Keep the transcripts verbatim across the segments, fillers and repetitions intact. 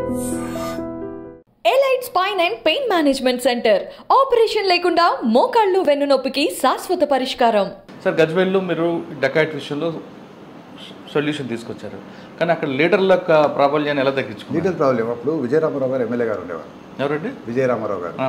Elite spine and pain management centre operation లేకుండా మోకాళ్ళు వెన్నునొప్పికి శాశ్వత పరిష్కారం. సార్ గజ్వేల్లో మీరు డకాయిట్ విషయంలో సొల్యూషన్ తీసుకొచ్చారు, కానీ అక్కడ లీడర్ల ప్రాబల్యాన్ని ఎలా తగ్గించుకున్నారు? లీడర్ ప్రాబ్లం అప్పుడు విజయరామారావు గారు ఎమ్మెల్యే గారు ఉండేవారు. ఎవరండి? విజయరామారావు గారు.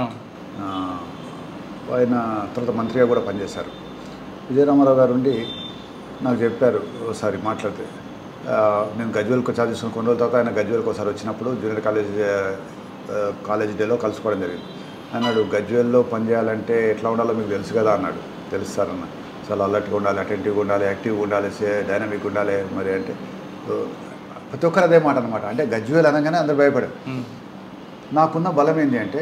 ఆయన తర్వాత మంత్రిగా కూడా పనిచేశారు. విజయరామారావు గారు ఉండి నాకు చెప్పారు ఒకసారి మాట్లాడితే, నేను గజ్వేల్కి వచ్చి తీసుకుని కొన్ని రోజుల తర్వాత ఆయన గజ్వేల్కి ఒకసారి వచ్చినప్పుడు జూనియర్ కాలేజ్ కాలేజ్ డేలో కలుసుకోవడం జరిగింది. అన్నాడు, గజ్వేల్లో పనిచేయాలంటే ఎట్లా ఉండాలో మీకు తెలుసు కదా అన్నాడు. తెలుస్తారన్న, చాలా అలర్ట్గా ఉండాలి, అటెంటివ్గా ఉండాలి, యాక్టివ్గా ఉండాలి, డైనమిక్ ఉండాలి. మరి అంటే ప్రతి ఒక్కరు అదే మాట అనమాట. అంటే గజ్వేల్ అనగానే అందరు భయపడారు. నాకున్న బలం ఏంటి అంటే,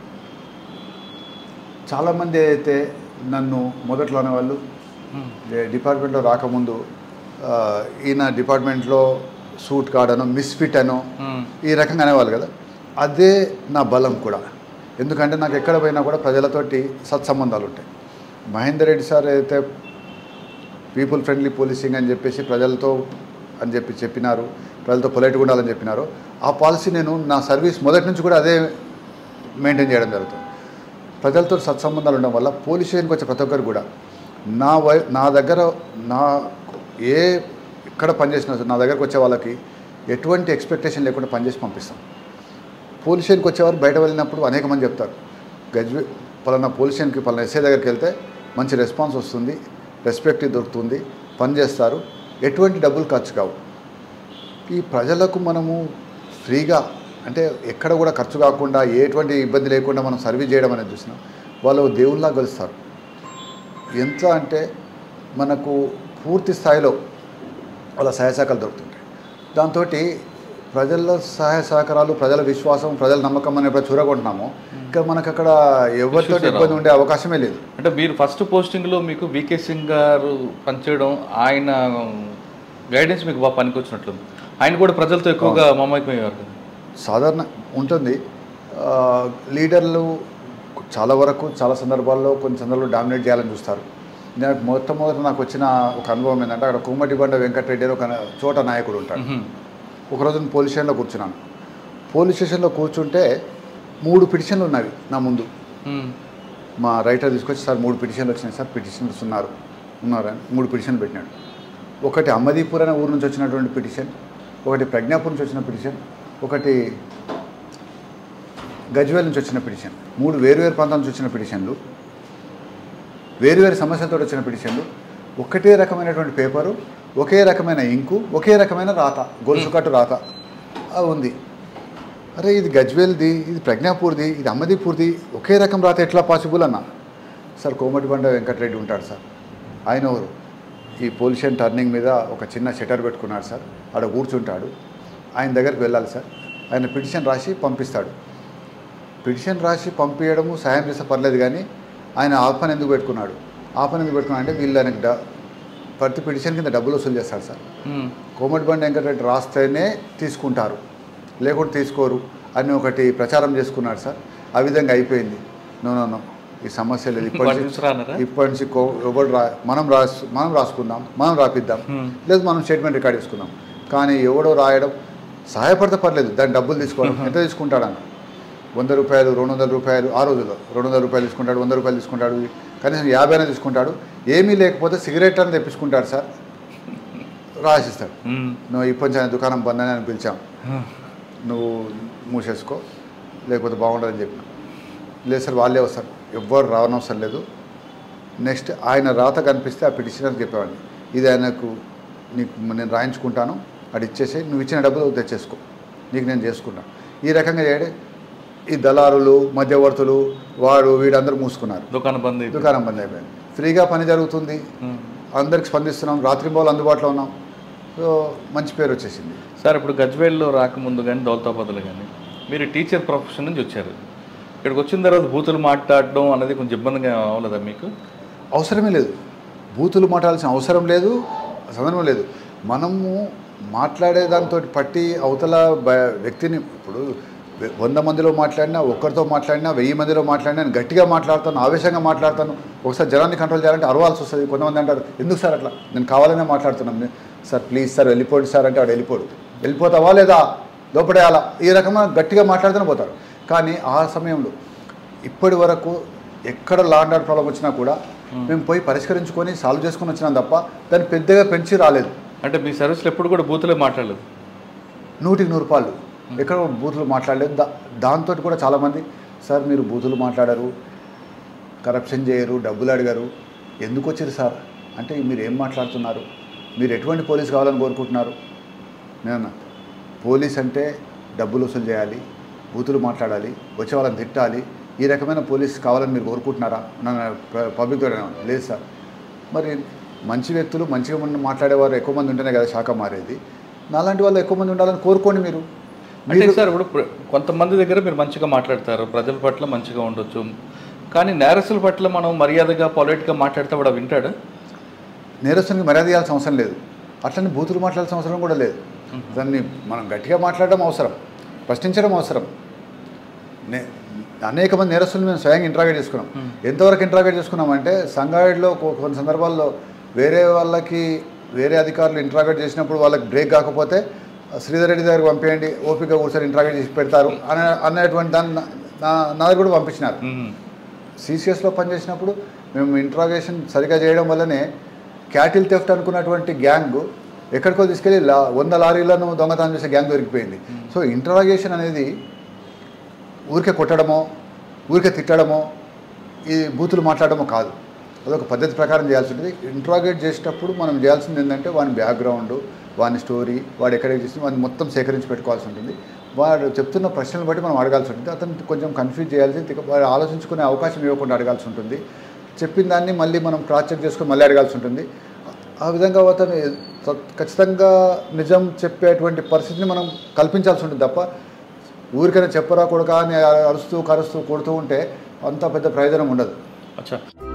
చాలామంది అయితే నన్ను మొదట్లో అనేవాళ్ళు, డిపార్ట్మెంట్లో రాకముందు ఈయన డిపార్ట్మెంట్లో సూట్ కాడనో మిస్ఫిట్ అనో ఈ రకంగా అనేవాళ్ళు కదా. అదే నా బలం కూడా. ఎందుకంటే నాకు ఎక్కడ పోయినా కూడా ప్రజలతోటి సత్సంబంధాలు ఉంటాయి. మహేందర్ రెడ్డి సార్ అయితే పీపుల్ ఫ్రెండ్లీ పోలీసింగ్ అని చెప్పేసి ప్రజలతో అని చెప్పి చెప్పినారు, ప్రజలతో పొలైట్గా ఉండాలని చెప్పినారు. ఆ పాలసీ నేను నా సర్వీస్ మొదటి నుంచి కూడా అదే మెయింటైన్ చేయడం జరుగుతుంది. ప్రజలతో సత్సంబంధాలు ఉండడం వల్ల పోలీస్ స్టేషన్కి వచ్చే ప్రతి ఒక్కరు కూడా నా వై నా దగ్గర నా ఏ ఎక్కడ పనిచేసినా నా దగ్గరకు వచ్చే వాళ్ళకి ఎటువంటి ఎక్స్పెక్టేషన్ లేకుండా పనిచేసి పంపిస్తాం. పోలీస్ స్టేషన్కి వచ్చేవారు బయట వెళ్ళినప్పుడు అనేక మంది చెప్తారు, గజ్వే పలానా పోలీస్ స్టేషన్కి పలానా ఎస్ఐ దగ్గరికి వెళ్తే మంచి రెస్పాన్స్ వస్తుంది, రెస్పెక్ట్ దొరుకుతుంది, పని చేస్తారు, ఎటువంటి డబ్బులు ఖర్చు కావు. ఈ ప్రజలకు మనము ఫ్రీగా అంటే ఎక్కడ కూడా ఖర్చు కాకుండా ఎటువంటి ఇబ్బంది లేకుండా మనం సర్వీస్ చేయడం అనేది చూసినాం. వాళ్ళు దేవుళ్ళలా కలుస్తారు. ఎంత అంటే మనకు పూర్తి స్థాయిలో వాళ్ళ సహాయ సహకారాలు దొరుకుతుంటాయి. దాంతో ప్రజల సహాయ సహకారాలు, ప్రజల విశ్వాసం, ప్రజల నమ్మకం అనే చూరగొంటున్నాము. ఇంకా మనకు అక్కడ ఎవరితో ఇబ్బంది ఉండే అవకాశమే లేదు. అంటే మీరు ఫస్ట్ పోస్టింగ్లో మీకు వికే సింగ్ గారు పనిచేయడం, ఆయన గైడెన్స్ మీకు బాగా పనికొచ్చినట్లుంది. ఆయన కూడా ప్రజలతో ఎక్కువగా మమేకమయ్యారు కదా. సాధారణ ఉంటుంది. లీడర్లు చాలా వరకు చాలా సందర్భాల్లో కొన్ని సందర్భాల్లో డామినేట్ చేయాలని చూస్తారు. నాకు మొట్టమొదటి నాకు వచ్చిన ఒక అనుభవం ఏంటంటే, అక్కడ కుమ్మటిబండ వెంకటరెడ్డి అని ఒక చోట నాయకుడు ఉంటాడు. ఒకరోజు నేను పోలీస్ స్టేషన్లో కూర్చున్నాను. పోలీస్ స్టేషన్లో కూర్చుంటే మూడు పిటిషన్లు ఉన్నవి నా ముందు. మా రైటర్ తీసుకొచ్చి, సార్ మూడు పిటిషన్లు వచ్చినాయి సార్, పిటిషనర్స్ ఉన్నారు ఉన్నారని మూడు పిటిషన్లు పెట్టినాడు. ఒకటి అమ్మదీపూర్ అనే ఊరు నుంచి వచ్చినటువంటి పిటిషన్, ఒకటి ప్రజ్ఞాపూర్ నుంచి వచ్చిన పిటిషన్, ఒకటి గజ్వేల్ నుంచి వచ్చిన పిటిషన్. మూడు వేరువేరు ప్రాంతాల నుంచి వచ్చిన పిటిషన్లు, వేరువేరు సమస్యలతో వచ్చిన పిటిషన్లు, ఒకటే రకమైనటువంటి పేపరు, ఒకే రకమైన ఇంకు, ఒకే రకమైన రాత, గొలుసు కట్టు రాత ఉంది. అరే ఇది గజ్వేల్ది, ఇది ప్రజ్ఞాపూర్ది, ఇది అమ్మదీపూర్ది, ఒకే రకం రాత ఎట్లా పాసిబుల్ అన్నా. సార్ కోమటిబండ వెంకటరెడ్డి ఉంటాడు సార్, ఆయన ఎవరు, ఈ పొల్యూషన్ టర్నింగ్ మీద ఒక చిన్న షటర్ పెట్టుకున్నాడు సార్, ఆడ కూర్చుంటాడు, ఆయన దగ్గరికి వెళ్ళాలి సార్, ఆయన పిటిషన్ రాసి పంపిస్తాడు. పిటిషన్ రాసి పంపించడము సాయం చేస్తే పర్లేదు, కానీ ఆయన ఆ పని ఎందుకు పెట్టుకున్నాడు, ఆ పని ఎందుకు పెట్టుకున్నాడు అంటే వీళ్ళు ఆయనకి డ ప్రతి పిటిషన్ కింద డబ్బులు వసూలు చేస్తారు సార్. కోమటిబండ వెంకటరెడ్డి రాస్తేనే తీసుకుంటారు, లేకుంటే తీసుకోరు అని ఒకటి ప్రచారం చేసుకున్నాడు సార్. ఆ విధంగా అయిపోయింది. నో నో నో ఈ సమస్య లేదు, ఇప్పటి నుంచి ఇప్పటి నుంచి ఎవరు రా మనం రాసు మనం రాసుకుందాం, మనం రాపిద్దాం, లేదు మనం స్టేట్మెంట్ రికార్డ్ చేసుకుందాం. కానీ ఎవడో రాయడం సహాయపడితే పర్లేదు, దాని డబ్బులు తీసుకోవడం ఎంత తీసుకుంటాడన్న, వంద రూపాయలు రెండు వందల రూపాయలు ఆ రోజుల్లో రెండు వందల రూపాయలు తీసుకుంటాడు, వంద రూపాయలు తీసుకుంటాడు, కనీసం యాభై అయినా తీసుకుంటాడు. ఏమీ లేకపోతే సిగరెట్ అని తెప్పించుకుంటాడు సార్, రాసిస్తాడు. నువ్వు ఇప్పటి నుంచి దుకాణం బంద్ అని పిలిచాం, నువ్వు మూసేసుకో లేకపోతే బాగుండదని చెప్పిన. లేదు సార్ వాళ్ళే వస్తారు, ఎవ్వరు రావనవసరం లేదు. నెక్స్ట్ ఆయన రాత కనిపిస్తే ఆ పిటిషనర్కి చెప్పేవాడిని, ఇది ఆయనకు నీకు నేను రాయించుకుంటాను, అది ఇచ్చేసి నువ్వు ఇచ్చిన డబ్బులు తెచ్చేసుకో, నీకు నేను చేసుకుంటాను. ఈ రకంగా చేయడే ఈ దళారులు, మధ్యవర్తులు, వాడు వీడందరూ మూసుకున్నారు. దుకాణం బంద్ దుకాణం బంద్ అయిపోయింది. ఫ్రీగా పని జరుగుతుంది, అందరికి స్పందిస్తున్నాం, రాత్రింబౌలు అందుబాటులో ఉన్నాం. సో మంచి పేరు వచ్చేసింది సార్. ఇప్పుడు గజ్వేల్లో రాకముందు కానీ దౌలతాబాద్లో కానీ మీరు టీచర్ ప్రొఫెషన్ నుంచి వచ్చారు. ఇక్కడికి వచ్చిన తర్వాత బూతులు మాట్లాడడం అనేది కొంచెం ఇబ్బందిగా అవ్వలేదా మీకు? అవసరమే లేదు, బూతులు మాట్లాడాల్సిన అవసరం లేదు, సందర్భం లేదు. మనము మాట్లాడే దాంతో పట్టి అవతల వ్యక్తిని, ఇప్పుడు వంద మందిలో మాట్లాడినా, ఒక్కరితో మాట్లాడినా, వెయ్యి మందిలో మాట్లాడినా నేను గట్టిగా మాట్లాడతాను, ఆవేశంగా మాట్లాడతాను. ఒకసారి జనాన్ని కంట్రోల్ చేయాలంటే అరవాల్సి వస్తుంది. కొంతమంది అంటారు, ఎందుకు సార్ అట్లా, నేను కావాలనే మాట్లాడుతున్నాను సార్, ప్లీజ్ సార్ వెళ్ళిపోండి సార్ అంటే వాడు వెళ్ళిపోడు. వెళ్ళిపోతావా లేదా లోపడేయాలా ఈ రకమైన గట్టిగా మాట్లాడుతూనే పోతారు. కానీ ఆ సమయంలో ఇప్పటి వరకు ఎక్కడ లా అండ్ ఆర్డర్ ప్రాబ్లం వచ్చినా కూడా మేము పోయి పరిష్కరించుకొని సాల్వ్ చేసుకొని వచ్చినాం తప్ప దాన్ని పెద్దగా పెంచి రాలేదు. అంటే మీ సర్వీస్లో ఎప్పుడు కూడా బూతులే మాట్లాడలేదు? నూటికి నూరు రూపాయలు ఎక్కడ బూతులు మాట్లాడలేదు. దా దాంతో కూడా చాలామంది సార్ మీరు బూతులు మాట్లాడారు, కరప్షన్ చేయరు, డబ్బులు అడిగారు, ఎందుకు వచ్చారు సార్ అంటే మీరు ఏం మాట్లాడుతున్నారు, మీరు ఎటువంటి పోలీస్ కావాలని కోరుకుంటున్నారు? నేను పోలీస్ అంటే డబ్బులు వసూలు చేయాలి, బూతులు మాట్లాడాలి, వచ్చే వాళ్ళని తిట్టాలి, ఈ రకమైన పోలీస్ కావాలని మీరు కోరుకుంటున్నారా? నన్ను పబ్లిక్ లేదు సార్. మరి మంచి వ్యక్తులు మంచిగా మాట్లాడేవారు ఎక్కువ మంది ఉంటేనే కదా శాఖ మారేది. నాలాంటి వాళ్ళు ఎక్కువ మంది ఉండాలని కోరుకోండి. మీరు అంటే సార్ ఇప్పుడు కొంతమంది దగ్గర మీరు మంచిగా మాట్లాడతారు, ప్రజల పట్ల మంచిగా ఉండొచ్చు, కానీ నేరస్తుల పట్ల మనం మర్యాదగా పొలైట్గా మాట్లాడితే కూడా వింటాడు? నేరస్తునికి మర్యాద ఇవ్వాల్సిన అవసరం లేదు, అట్లనే బూతులు మాట్లాడాల్సిన అవసరం కూడా లేదు. దాన్ని మనం గట్టిగా మాట్లాడడం అవసరం, ప్రశ్నించడం అవసరం. నే అనేక మంది నేరస్తులు మేము స్వయంగా ఇంట్రాగేట్ చేసుకున్నాం. ఎంతవరకు ఇంట్రాగేట్ చేసుకున్నామంటే సంగారెడ్డిలో కొన్ని సందర్భాల్లో వేరే వాళ్ళకి వేరే అధికారులు ఇంట్రాగేట్ చేసినప్పుడు వాళ్ళకి బ్రేక్ కాకపోతే శ్రీధర్ రెడ్డి దగ్గరికి పంపేయండి, ఓపిక కూర్చొని ఇంట్రాగేట్ చేసి పెడతారు అనే అనేటువంటి దాన్ని నా నా దగ్గర కూడా పంపించినారు. సిసిఎస్లో పనిచేసినప్పుడు మేము ఇంట్రాగేషన్ సరిగా చేయడం వల్లనే క్యాటిల్ థెఫ్ట్ అనుకున్నటువంటి గ్యాంగ్ ఎక్కడికో తీసుకెళ్ళి లా వంద లారీలను దొంగతనం చేసే గ్యాంగ్ దొరికిపోయింది. సో ఇంట్రాగేషన్ అనేది ఊరికే కొట్టడమో ఊరికే తిట్టడమో ఈ బూతులు మాట్లాడడమో కాదు, అదొక పద్ధతి ప్రకారం చేయాల్సి ఉంటుంది. ఇంట్రాగేట్ చేసేటప్పుడు మనం చేయాల్సింది ఏంటంటే వాని బ్యాక్గ్రౌండ్, వాని స్టోరీ, వాడు ఎక్కడికి చేసి వాడిని మొత్తం సేకరించి పెట్టుకోవాల్సి ఉంటుంది. వాడు చెప్తున్న ప్రశ్నలు బట్టి మనం అడగాల్సి ఉంటుంది. అతను కొంచెం కన్ఫ్యూజ్ చేయాల్సి, వాడు ఆలోచించుకునే అవకాశం ఇవ్వకుండా అడగాల్సి ఉంటుంది. చెప్పిన దాన్ని మళ్ళీ మనం క్రాస్ చెక్ చేసుకొని మళ్ళీ అడగాల్సి ఉంటుంది. ఆ విధంగా అతను ఖచ్చితంగా నిజం చెప్పేటువంటి పరిస్థితిని మనం కల్పించాల్సి ఉంటుంది తప్ప ఊరికైనా చెప్పరా కొడుకా అని అరుస్తూ కరుస్తూ కొడుతూ ఉంటే అంత పెద్ద ప్రయోజనం ఉండదు. అచ్చా.